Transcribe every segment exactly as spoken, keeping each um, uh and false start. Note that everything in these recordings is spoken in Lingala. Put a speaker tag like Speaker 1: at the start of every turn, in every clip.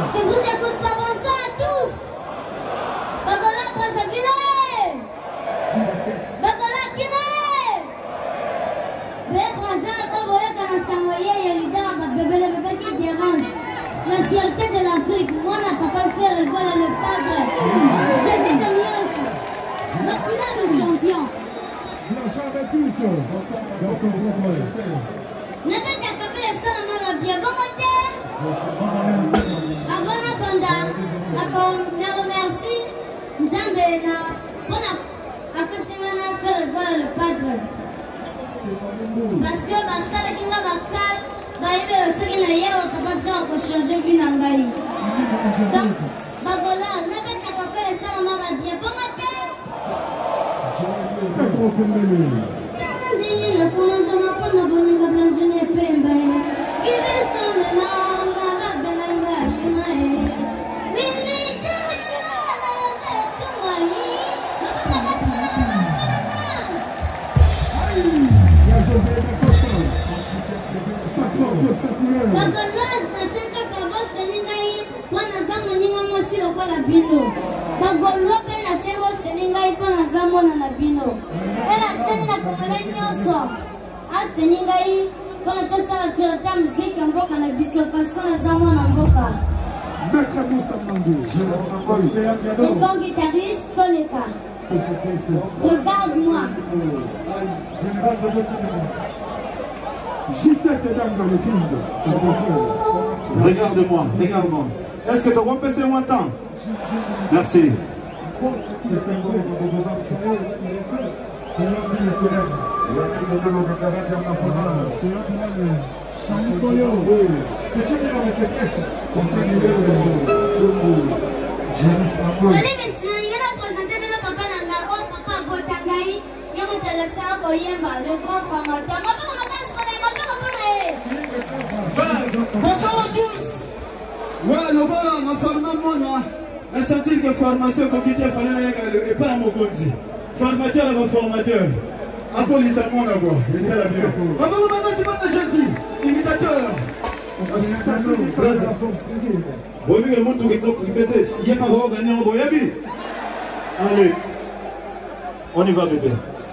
Speaker 1: Je vous écoute pas, bonsoir à tous. Bagola Brazzaville. Bagola Kine. Bé Brazza, quand vous voyez qu'on a s'envoyé, il y a leader, bébé, le bébé qui dérange. La fierté de l'Afrique, moi, n'a pas fait rigoler le padre. Jésus de Nios. Makila le champion.
Speaker 2: Bonsoir à tous. Bonsoir.
Speaker 1: N'a pas qu'à caper les sols à ma bien. Bon matin. Avant la banda, je remercie Nzambena pour la à faire rigoler le padre. Parce que ma salle qui n'a pas calme, bah il veut ce qu'il y a, on peut pas faire pour changer vie dans la vie. Donc, Bagola, n'a pas qu'à caper les sols à ma bien. Bon matin. Tanandini na kuanza mapana boninga blanjini pembe. Give us on the long, I benanga imae. Mini tena na zetu wali. Mabana kasmana mabana mabana. Bagolas na senka kabos teningai pana zamu ninga mosilo kwa la bino. Bagolo pe na sengos teningai pana zamu na na bino. Ela senga komele nyoso. As teningai pana tosa la firata muziki mboka na biso parce na zamu na mboka.
Speaker 2: Maître Moussa Mandou,
Speaker 1: Le bon guitariste Toleka. Regarde-moi.
Speaker 2: Gisette dame dans le king.
Speaker 3: Regarde-moi, regarde-moi. Est-ce que tu vas passer mon temps? Merci.
Speaker 4: Bonsoir à tous. Ouais, le gars, ma formation, la sortie de formation comité fallait et pas mon conti. Formateur et formateur. Un police à mon abord. Et c'est la mieux. Maman, maman, c'est pas Jésus. Imitateur.
Speaker 3: Bon, lui, le monde qui est répété. Il y a pas gagné en Boyabi. Allez. On y va, bébé.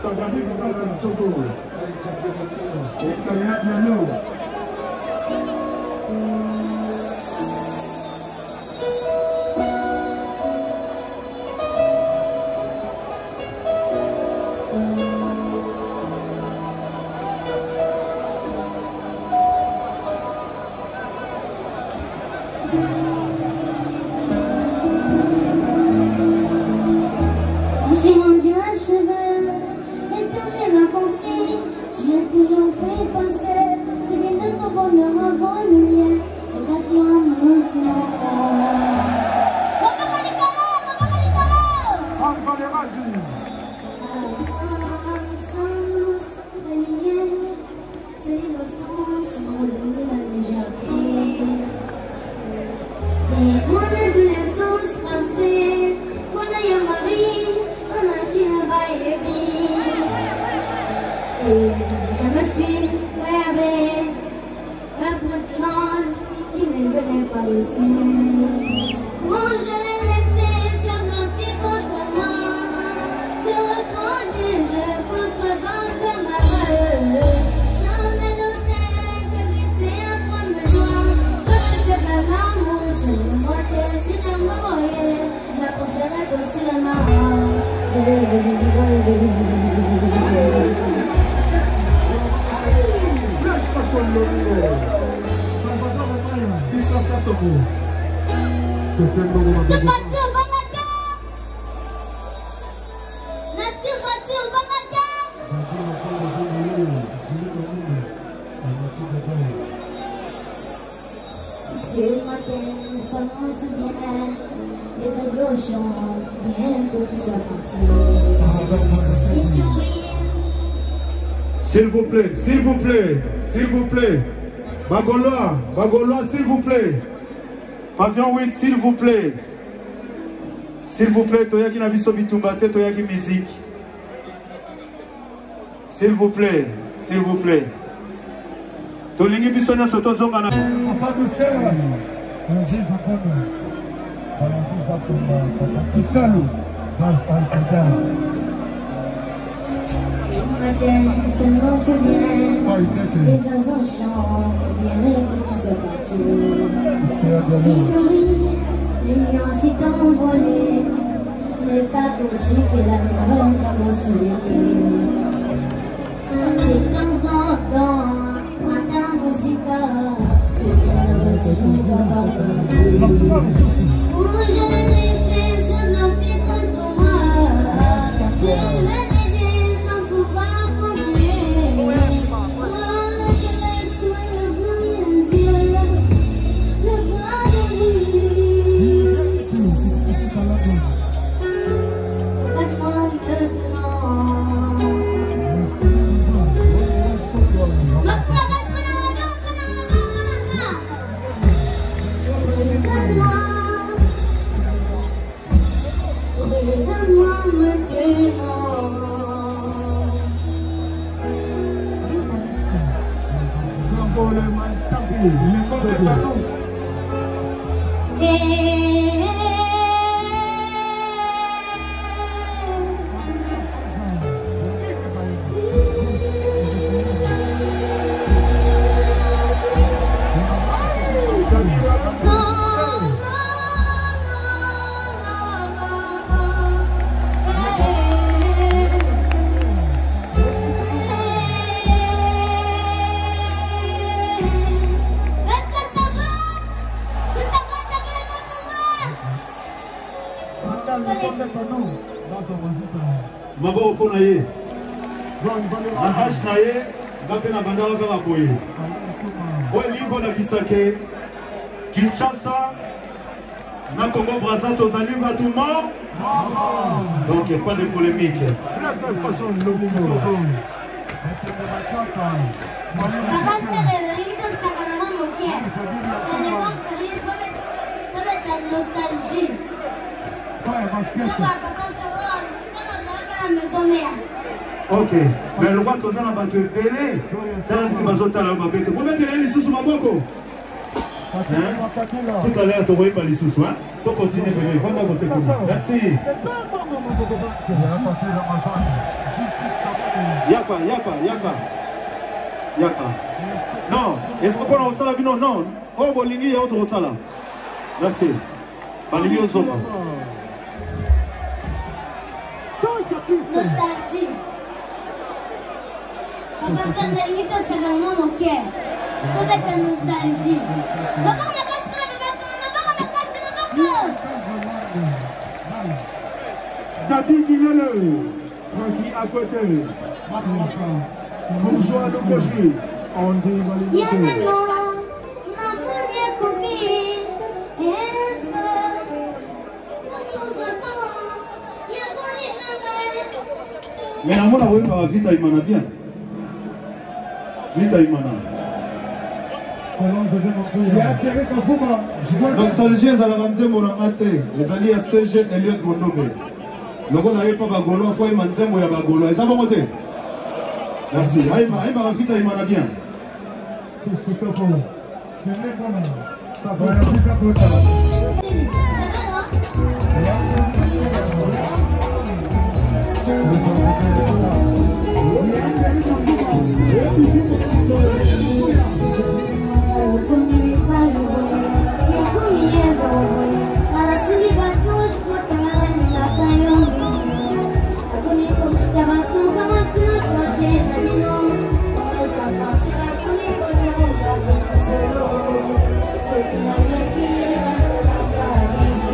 Speaker 1: J'ai rendu un cheveu et tourné la compagnie. Tu as toujours fait penser. Tu viens de ton bonheur avant le mien. Regarde-moi maintenant. Papa Kalikala, Papa Kalikala.
Speaker 2: Encore les radios.
Speaker 1: Ensemble, reliés, c'est le sens, m'ont donné la légèreté. Et mon adolescence passée, mon aïe Marie. Et je me suis rêvé un peu d'ange qui ne venait pas dessus. Quand je l'ai laissé sur mon petit bouton, je reprends et je contrebanse à ma gueule. Sans me douter que glisser un point me doit. Comme je fais l'amour, je me montais finalement. La pauvre aussi la main. C'est parti, on va matin. Nature, voiture, on va matin. C'est le matin, ça m'en souvient. Les oiseaux chantent bien que tu sois parti.
Speaker 3: S'il vous plaît, s'il vous plaît, s'il vous plaît. Bagolois, Bagolois, s'il vous plaît. Pavillon huit, s'il vous plaît. S'il vous plaît, Toyaki Nabiso Bitumbate, Toyaki musique. S'il vous plaît, s'il vous plaît. Tolingi Bissonia Sotozongana.
Speaker 2: Enfin, de serre.
Speaker 1: Seulement se bien, les oiseaux chantent bien que tu sois parti. Et que oui, les nuances s'est envolées, mais ta coachée que la mort t'a mentionné. De temps en temps, à ta musique, tu peux toujours pardonner. Où je l'ai laissé se lancer contre moi, j'ai vendu sans pouvoir.
Speaker 3: Mabo pona ye. Ahash na ye, gape na bandara kaka boye. Oye liko na kisake, Kinshasa, na Congo Brazza tozali batu mort. Donc pas de polémique.
Speaker 1: Papa frère, le limite au sacrement mon cœur. On est comme police, peut être la nostalgie. Ça va, papa frère, comment ça va la maison mère?
Speaker 3: Ok, mais le roi Tozana va te péler. C'est un peu bazota là, ma bête. Vous mettez les sous ma boko. Tout à l'heure, tu voyais pas les sous, hein? Tu continues, il faut pas voter pour moi. Merci. Yaka, yaka, yaka. Yaka. Non, est-ce qu'on peut en salle non, non. Oh, bolingi, il y a autre salle. Merci. Balingi au soba.
Speaker 1: Nostalgie. Papa faire des limites au sacrement mon cœur. Pour mettre la nostalgie. Papa, on me casse pas, on me casse, on me casse,
Speaker 2: Tati qui est là, tranquille à côté. Bonjour à nos cochers. On dit
Speaker 1: il y a des noms, l'amour est coupé. Est-ce que nous entendons? Il y a dans les
Speaker 3: mais l'amour a oué par vita imana bien. Vita imana. Nostalgie ezalaka nzembo na nga te ezali ya C G Eliot Mondombe loko na ye mpa bagolo afo ayima nzembo ya bagolo eza bongo te. Merci. Ayima ayima vita imana bien.
Speaker 1: Thank you.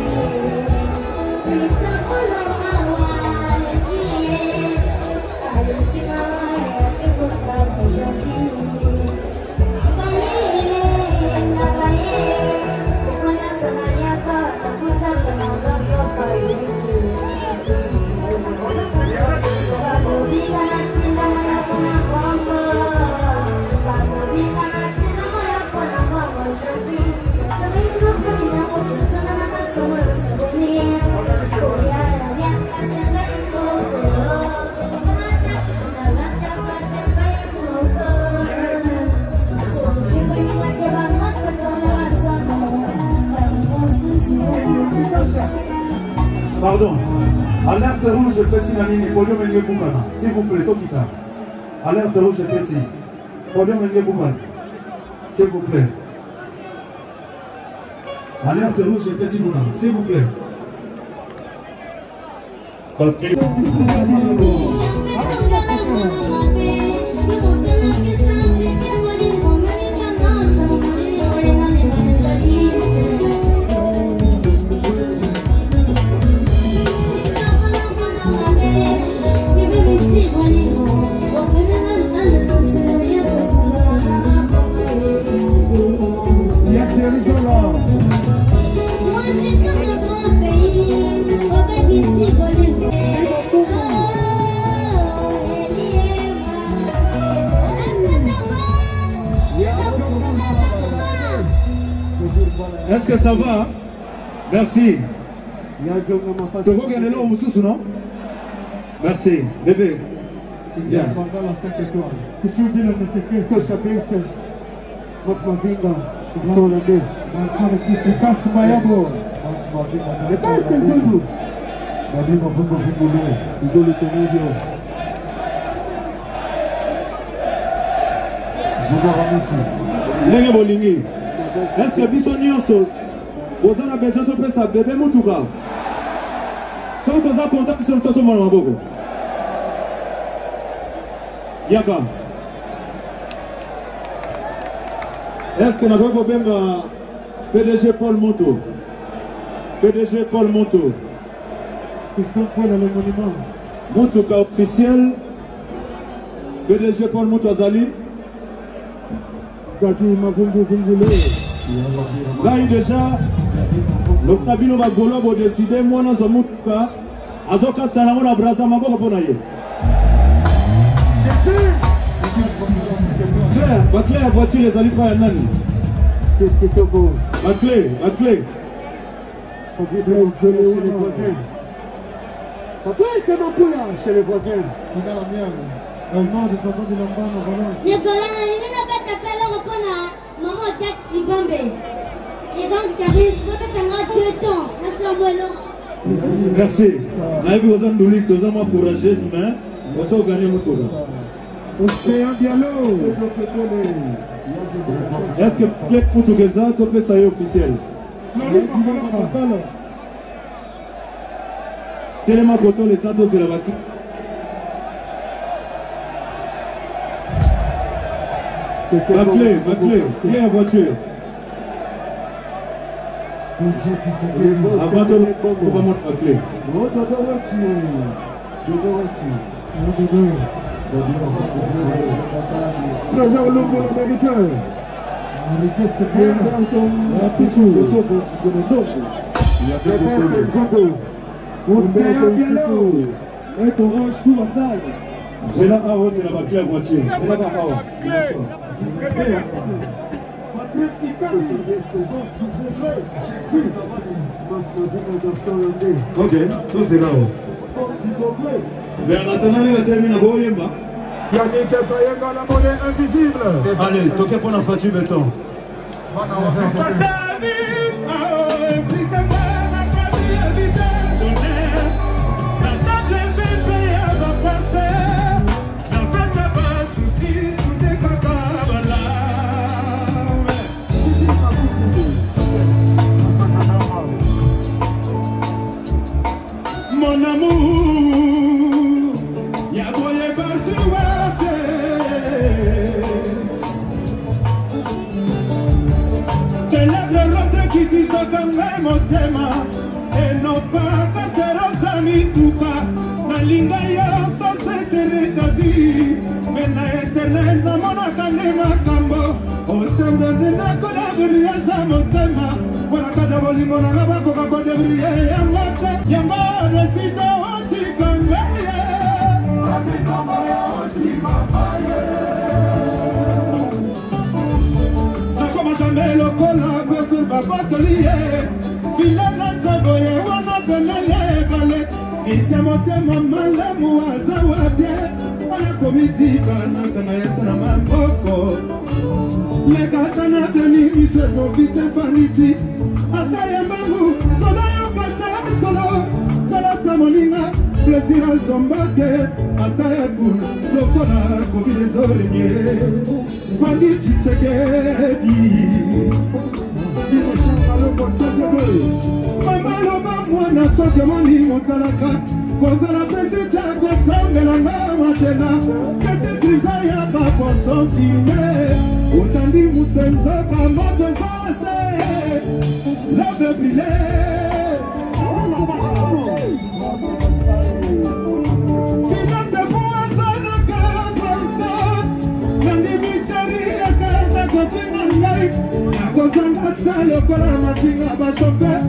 Speaker 3: Pardon. Alerte rouge, je peux signaler les podiums et les boucana. S'il vous plaît, Tokita. Alerte rouge, je peux signaler. Podium et les boucana. S'il vous plaît. Alerte rouge, je peux signaler. S'il vous plaît. Ok. Est-ce que ça va? Merci. Tu vois qu'il y a là au Moussous, non? Merci. Bébé. Bien. Lenga bolingi. Est-ce que biso nyonso vous avez besoin de faire ça bébé mutuka? Si vous êtes content, vous êtes tout le monde maboko. Yaka. Est-ce que nous avons bien P D G Paul Monto? P D G Paul Monto. Qu'est-ce qu'on fait dans le monument? Mutuka officiel. P D G Paul Monto Azali. Là, déjà, le Nabino va Golo décider, moi, dans ce Mouka, Azoka Salamon à Braza Mabo pour naïe. Claire, ma clé à voiture, les alliés pas un nani. Ma clé, ma clé.
Speaker 5: Ça peut être ma poule chez les voisins. C'est dans la mienne. Le nom de ton de l'ambano, voilà.
Speaker 1: Les Golana, ils n'ont pas t'appeler au Pona, maman Dati Bambe. Et donc, Caris, ça fait un deux temps. Merci à moi, non.
Speaker 3: Merci. Naïbi, vous avez nous lisser, vous avez encouragé, mais vous avez gagné mon tour.
Speaker 5: On fait un dialogue.
Speaker 3: Est-ce que les Portugais, tu fais ça officiel? Tellement content, les temps, c'est la battue. Ma clé, ma clé, clé à voiture. Avant de on va monter ma clé.
Speaker 5: Trésor Lumbo américain. C'est bien dans ton on fait un dialogue. Et ton range tout en taille.
Speaker 3: C'est là haut, c'est la clé à voiture. C'est là haut. Ok, tout c'est là-haut. Mais en attendant, il va terminer à Goyemba.
Speaker 2: Yannick Kayenga, la monnaie invisible.
Speaker 3: Allez, toquez pour la facture béton.
Speaker 4: Mon amour, y'a boye basuwate. C'est l'être rose qui dit ce que mon thème et non pas carte rosa ni tuka. Nalinga yo so setere ta vie, mais na éternel na mona kane makambo. Otende na kola bria sa mon thème. Voilà kada bolingo na ngaba ko ko de bria yamate yamba resido osikangaya atikamayo osikamaye nakoma jambe lokola kwesur babatoliye filana zaboye wana pelele bale ise motema malamu azawapye wana komiti bana kana yatana mamboko lekatana teni isezo vite faniti Ataya mangu, solo yo kata, solo,
Speaker 3: plaisir à Zombate, à Tayakoun, le Kona, comme les oreillers. Fandi Tshisekedi. Mama loba mwana soke moni motalaka. Kozala presita kosambela nga matena. Kete kriza ya bako sofime. Utandi musenzo kwa moto zose. Love brûlé. Silence de foi sans aucun constat. Nandi mystery ya kaza kofinga ngai. Nakozanga ta lokola mafinga ba chauffeur.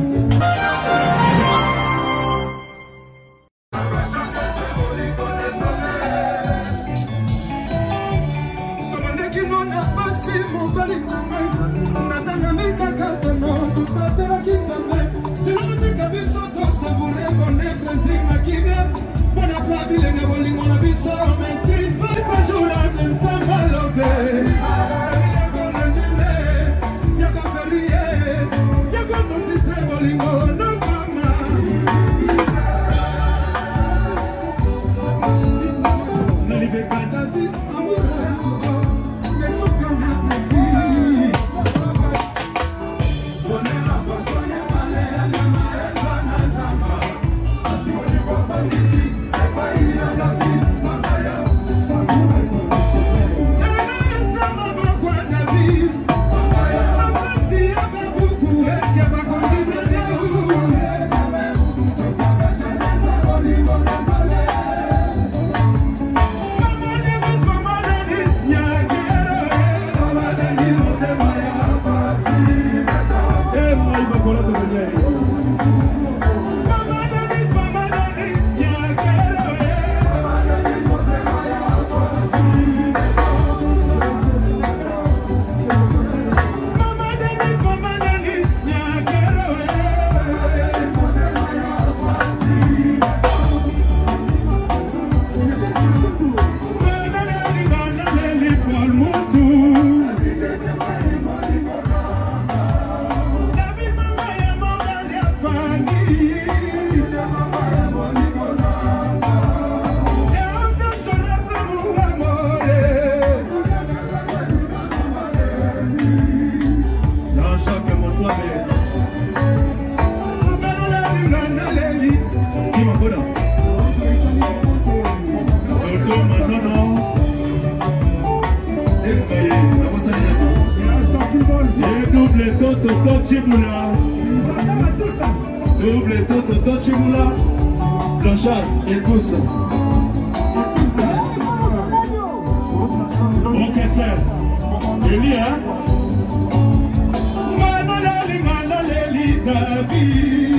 Speaker 4: Double Toto Tochimula, Blanchard et tous. Ok, c'est Elia. Manolali, Manolali, David.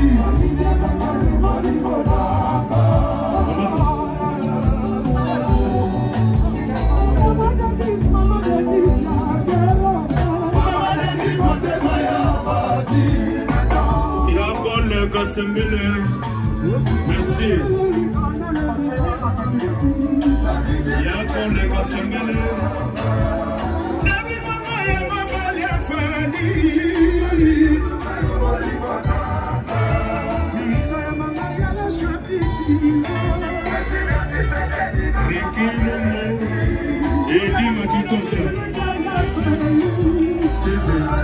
Speaker 3: Merci. Il y a encore les Gassembele. David Mama et Mama Liafani. Ricky Momo et Dima Kitosha. C'est ça.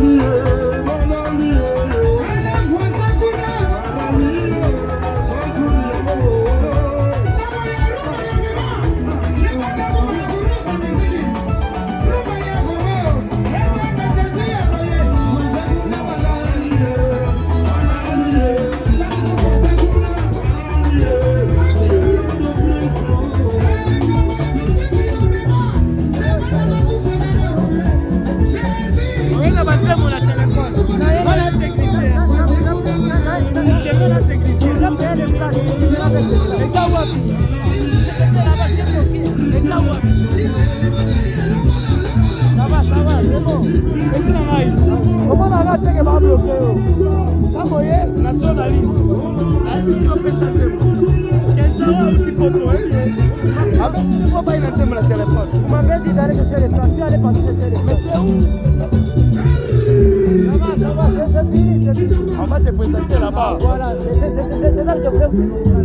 Speaker 2: Thank you.
Speaker 6: Ça va, ça va, c'est bon. Et tu n'en as eu. Comment on a raté que va bloquer? T'as moyen, nationaliste. La mission peut changer. Quel temps un petit peu trop. Ah, mais tu ne vois pas, il a été mon téléphone. Vous m'avez dit d'aller chercher les plans. Je vais aller passer chercher les plans. Mais c'est où? Ça va, ça va, c'est fini, c'est fini. On va te présenter là-bas. Voilà, c'est là que je voulais vous.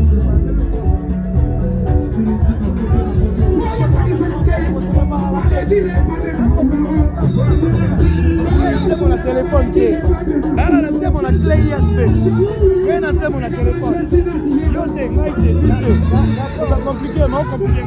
Speaker 6: Mon téléphone qui est là, on a mon clé I S B. On a mon téléphone. Je sais, moi, c'est pas compliqué, non compliqué.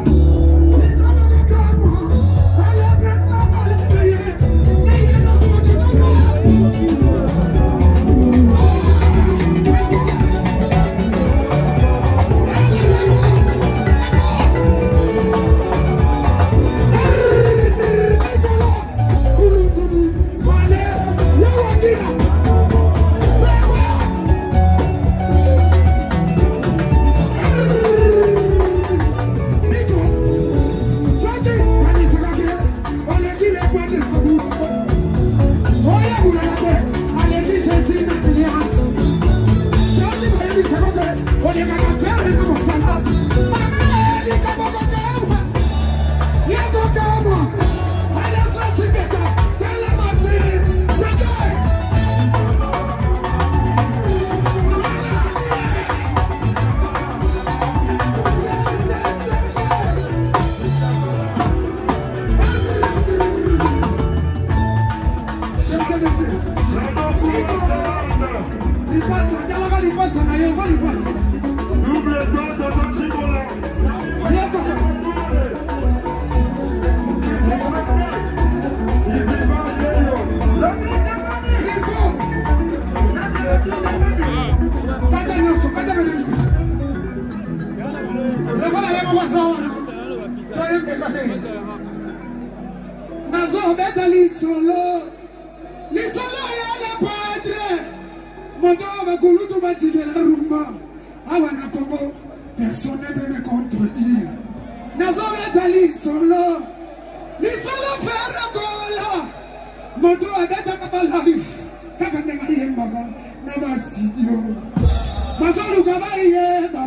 Speaker 7: Personne ne peut me contredire. Nazove dali solo, li solo ferra gola. Moto abeta kaba life, kaka nenga yemba na basidio. Bazolu kaba yemba,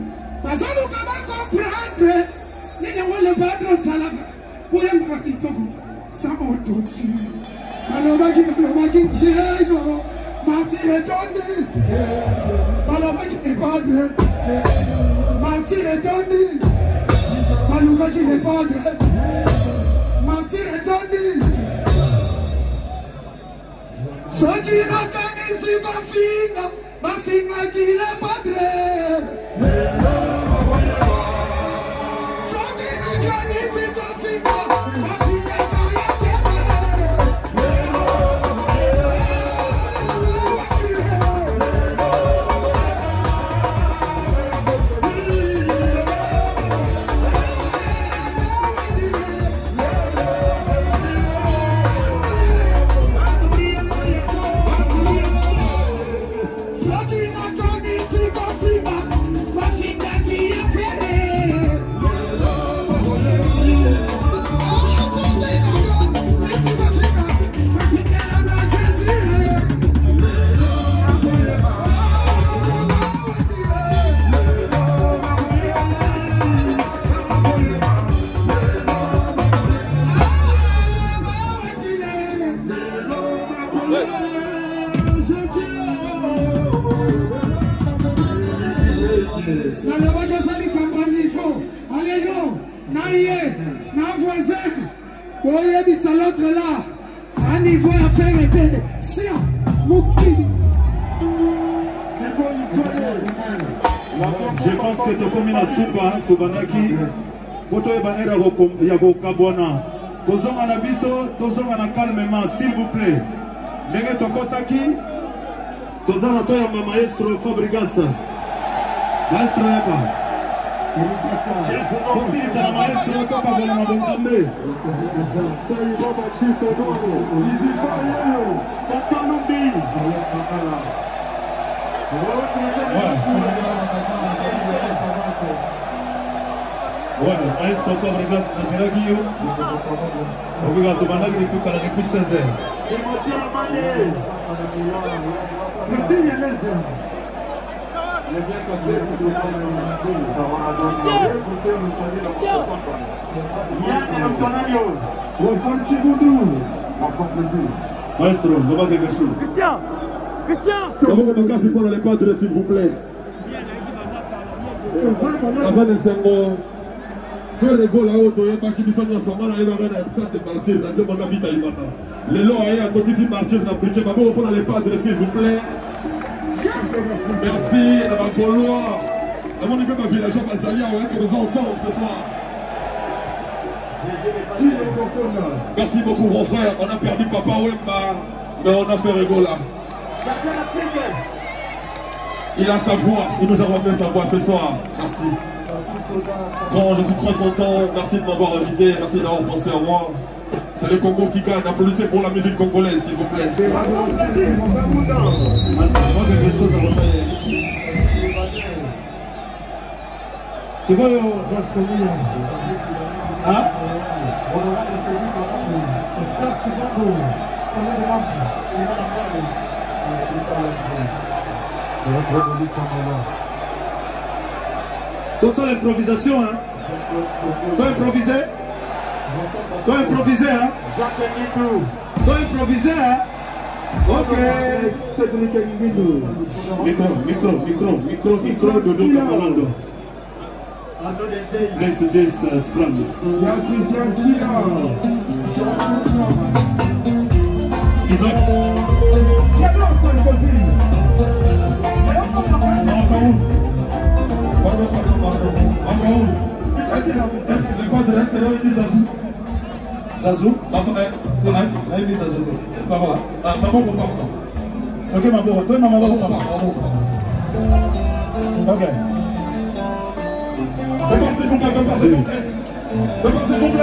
Speaker 7: bazolu kaba comprendre. Ni ne wole badro salaba, pole mwa kitoko sa ototi. Balobaki balobaki yego, mati etondi. Balobaki epadre, mati etondi. Maluka qui répondait, mentir et donner. Ceux qui n'ont qu'un ici ma fille, ma fille qui les padre. Ceux qui n'ont qu'un ici ma fille, ma fille qui
Speaker 3: Je pense que tu comme une souka, tu banaki, poto eba era yako kabona. Tozonga na biso, tozonga na calmement, s'il vous plaît. Ndenge tokotaki, tozana to ya maestro Fabrigasa. Maestro yaka. Aussi c'est la maestro to kabona na bonzambe.
Speaker 2: Sai baba chito dono, izipa yeo, tatanumbi.
Speaker 3: Ouais, maestro Fabregas Naziragio. Obrigado, Managri Tukala depuis seize heures.
Speaker 2: C'est mon Dieu, Mané. Merci, Yanez. Les bien cassés,
Speaker 3: Maestro, on va quelque chose.
Speaker 6: Christian Christian
Speaker 3: Comment on va casser pour les cadres, s'il vous plaît? Avant de s'en faire les goals là-haut, il y a pas qui sont ensemble, il va y avoir un de partir, il y a mon habit à Imana. Les lois, il y a un toki partir, on a pris, on va prendre les cadres, s'il vous plaît. Merci, la Gaulois. À mon équipe, ma villageois, Basalia, on reste ensemble ce soir. Merci beaucoup, mon frère. On a perdu Papa Wemba, mais on a fait Regola. Il a sa voix, il nous a ramené sa voix ce soir. Merci. Quand je suis très content, merci de m'avoir invité, merci d'avoir pensé à moi. C'est le Congo qui gagne. Applaudissez pour la musique congolaise, s'il vous plaît. Moi, j'ai des choses à refaire. C'est quoi, yo? Hein? Toi, c'est l'improvisation, hein? Toi, improvisé? Toi, improvisé, hein? Toi, improvisé, hein? Ok. Micro, micro, micro, micro, micro, Dodo Camalando. Let's do this uh, scrum. Isaac. Pardon, pardon, pardon. Encore où? C'est quoi de rester là, il dit Zazou? Zazou? Maman, eh, là, il dit Zazou. Maman, ah, maman, papa. Ok, maman, toi, maman, papa. Ok. Repassez complet, repassez complet. Repassez complet.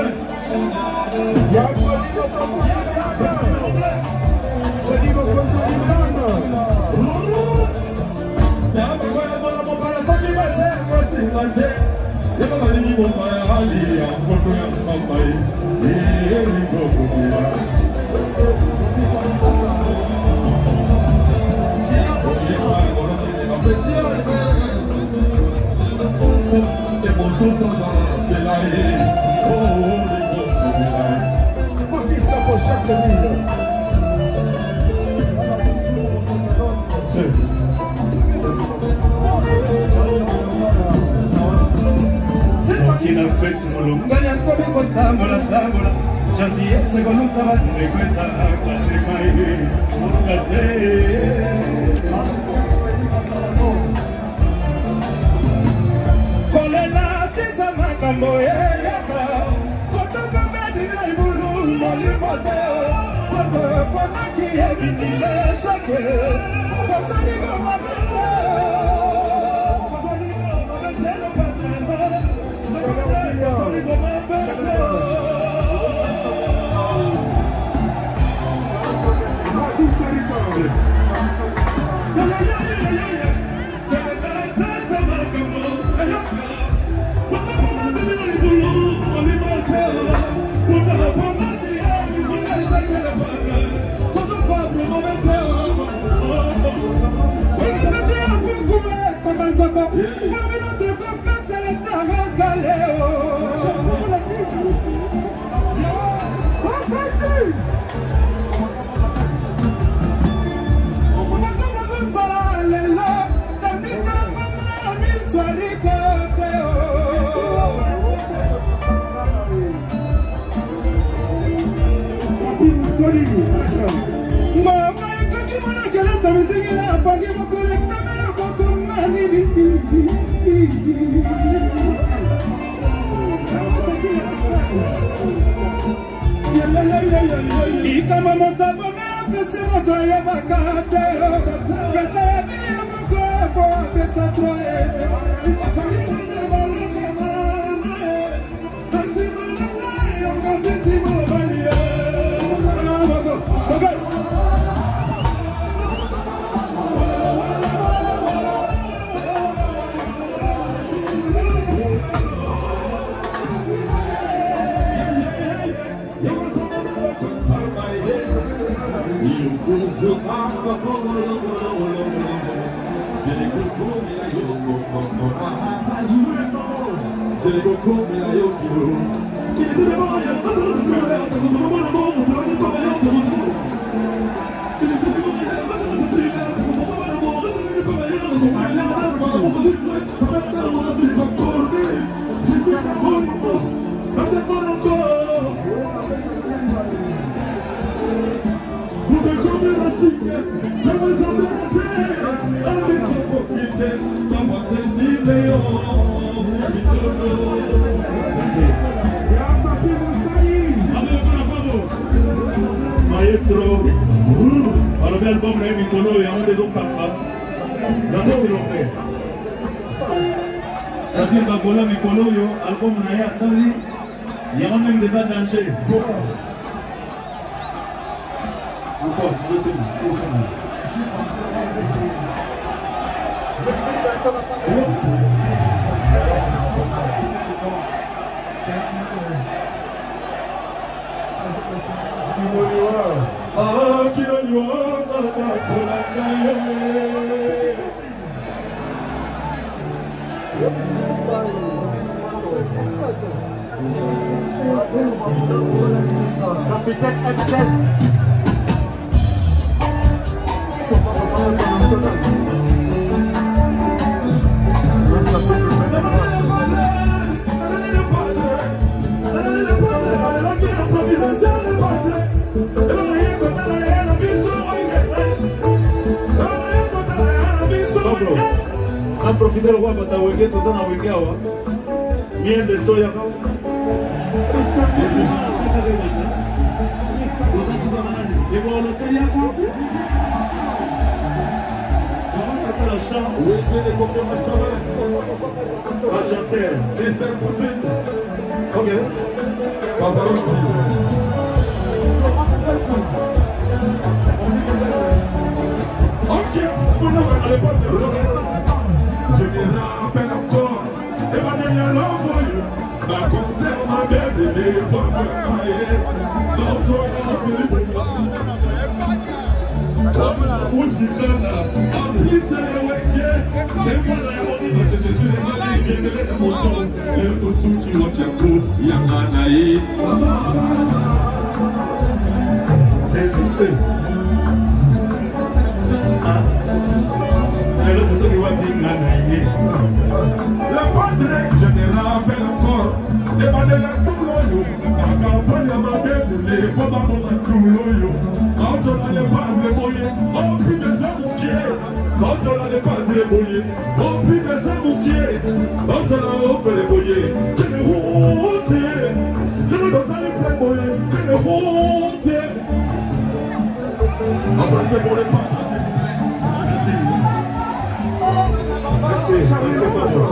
Speaker 4: C'est les cocos, mais la yo qui veut. Qui est de la mort, il y a pas de monde, il y a pas de monde, il y a pas de monde, il y a pas de monde, il y a pas de monde. Qui est de la mort, il y a pas de monde, il y a pas de monde, il y a pas de monde, il y a pas de monde. Vous me commerciez, le besoin de la paix, à la mission propriété, maman sensible,
Speaker 3: Maestro, alors l'album là, Mikolo et un des autres papas. Là, ça c'est l'enfer. Ça dit Bagola Mikolo, album Naya Sali, il y a même des dangers. Encore, deux secondes, deux secondes.
Speaker 4: Ah, qui n'a ni wa, nada pour la gagne.
Speaker 5: Capitaine M sept.
Speaker 3: Profiter le roi batawege to sana wegawa miende soya ka Ok.
Speaker 4: Je me rappelle encore, et ma dernière langue, ma concert m'a bien aidé, pas me cailler, dans ton comme la musique là, en plus c'est le week-end, c'est moi la monnaie, parce que je suis le malin, bien de l'aide à mon tour, et le tossou qui va bien court, Yamanaï.
Speaker 3: C'est simple.
Speaker 4: Le padre, je me rappelle encore, les bandela Touloyo, la campagne m'a déboulé, Boba Boba Touloyo. Quand on a les padres mouillés, on fit des amouquiers. Quand on a les padres mouillés, on fit des amouquiers. Quand on a offert les mouillés, je l'ai honté. Je ne dois pas les faire mouiller, je l'ai honté. Applaudissez pour les padres.
Speaker 3: Merci, merci Papa.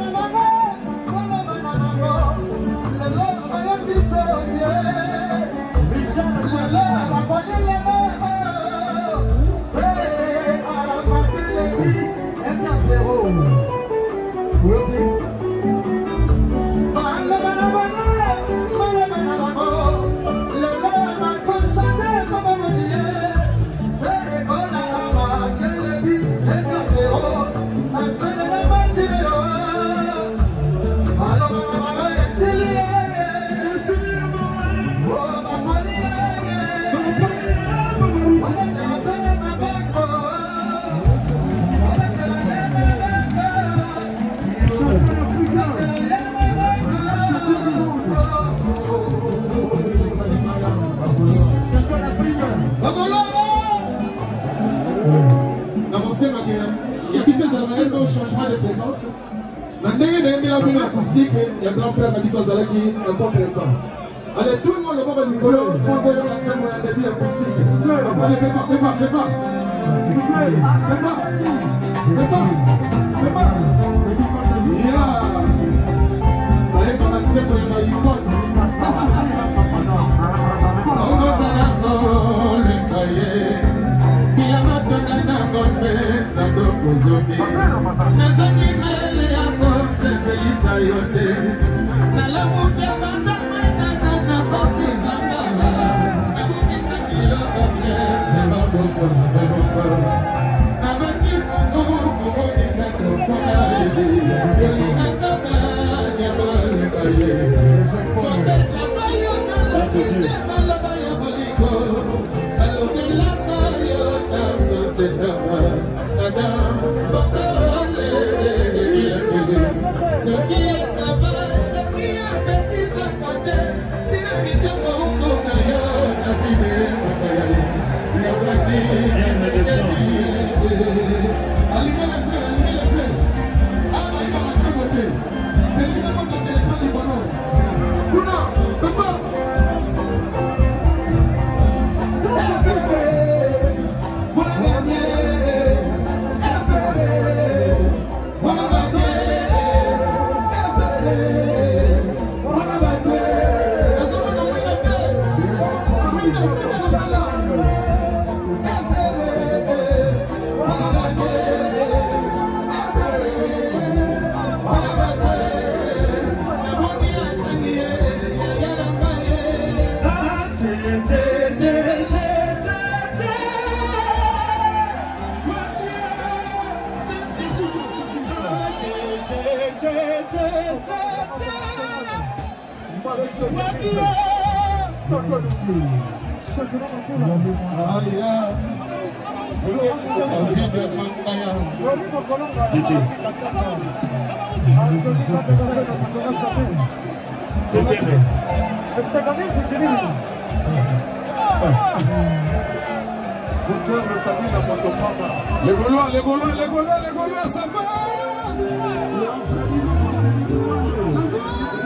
Speaker 4: Changement de fréquence. Maintenant, il y a une acoustique, il y a un grand frère qui est en tant que allez, tout le monde le voit du colon, on va y avoir un débit acoustique. Allez, fais pas, fais pas, fais pas. Fais pas, fais pas, fais pas. Yeah. Allez, on va dire qu'il y a une icône. On va s'en aller, le cahier. Il y a maintenant un bon ça doit poser. Nazani mele yako sepelisa yote. Na la mukia bata mata na koti zanga. Na mukisa kilo oble. Na maboko
Speaker 7: Les Gaulois, les Gaulois, les Gaulois, les Gaulois, ça va! Ça va!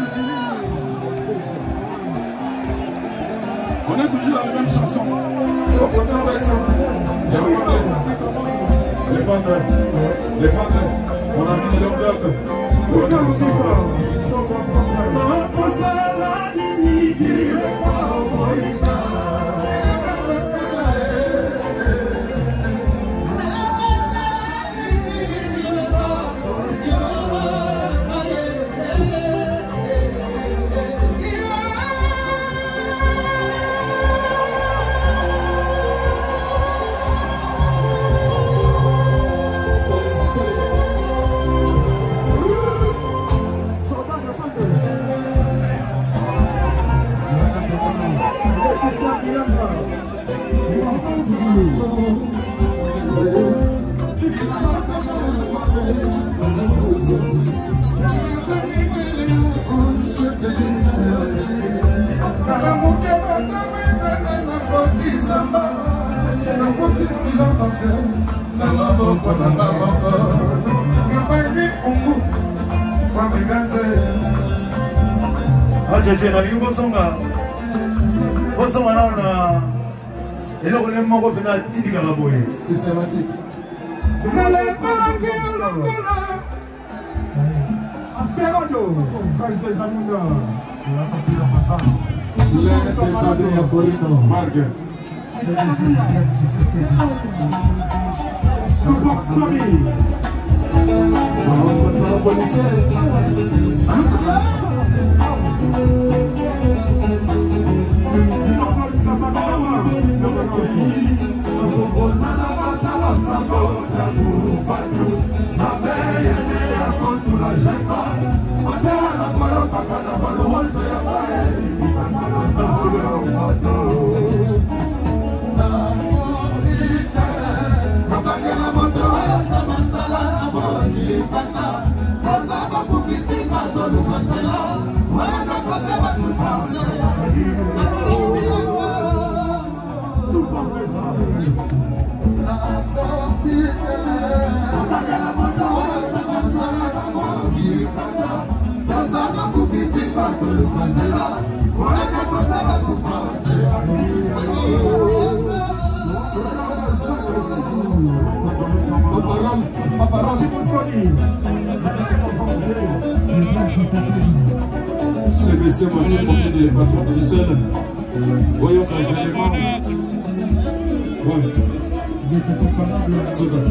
Speaker 7: On est toujours dans la même chanson. On continue avec ça. Les vendeurs, les vendeurs, les vendeurs, on a mis les longueurs. On est ensemble.
Speaker 3: Jeje na lingo songa bosonga na na eloko le moko pena tidika kaboye
Speaker 7: Systématique. Marque. C'est baissé moitié pour qu'il n'est pas trop plus seul. Voyons quand il est mort. Ouais. C'est bon.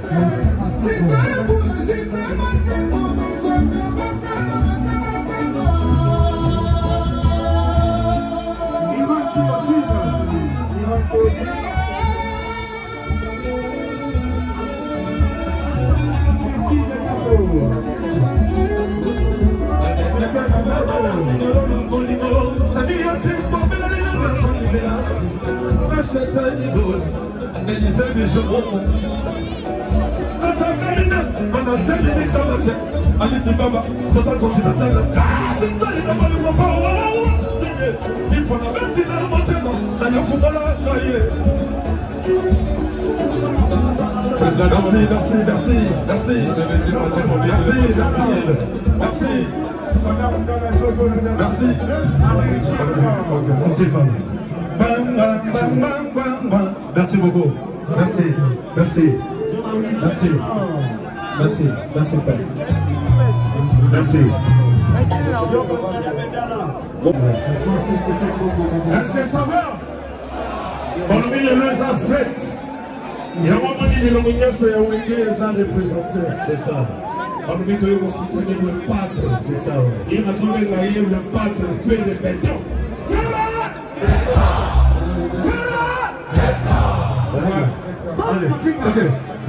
Speaker 8: Thank you.
Speaker 7: Merci, merci, merci, merci. Merci, merci. Merci.
Speaker 3: Merci beaucoup. Merci, merci, merci, merci, merci, frère. Merci. Est-ce que ça va? On a mis les mains à fête. Il y a un moment donné, il y a un représentant. C'est ça. On a mis que vous soutenez le pâtre. C'est ça. Il y a un le pâtre fait les béton. C'est là! C'est là! Allez, ok.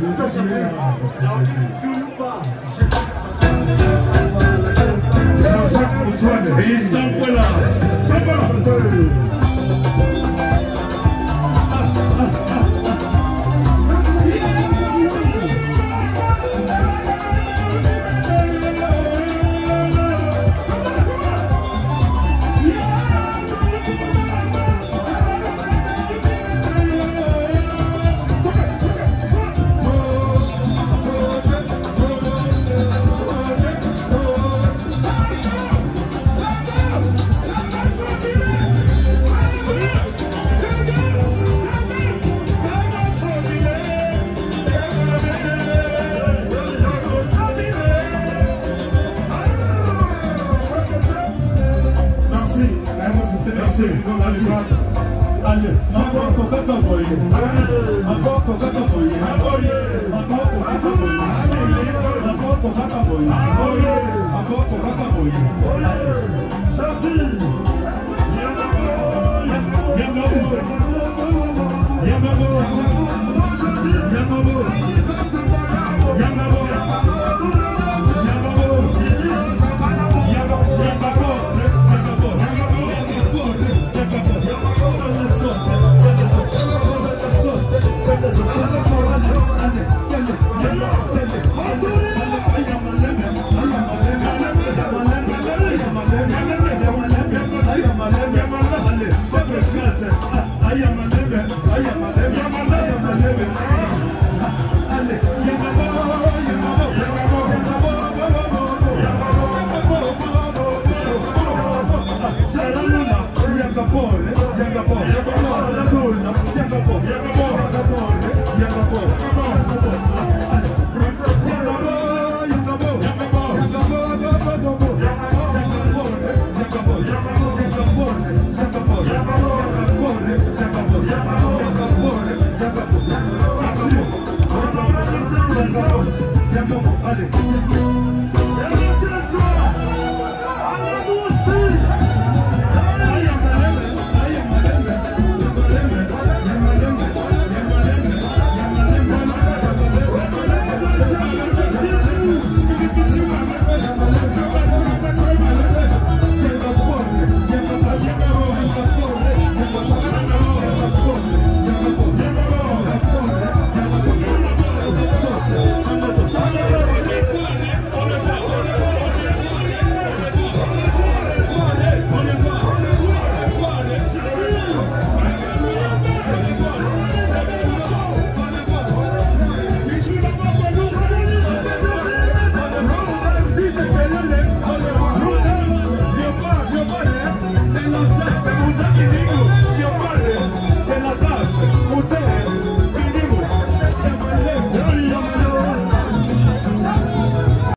Speaker 3: Jean-Jacques Antoine, et il s'en là. Allez, encore Kokata Boy. Encore Kokata Boy. Encore Kokata Boy. Encore Kokata Boy. Encore Kokata Boy.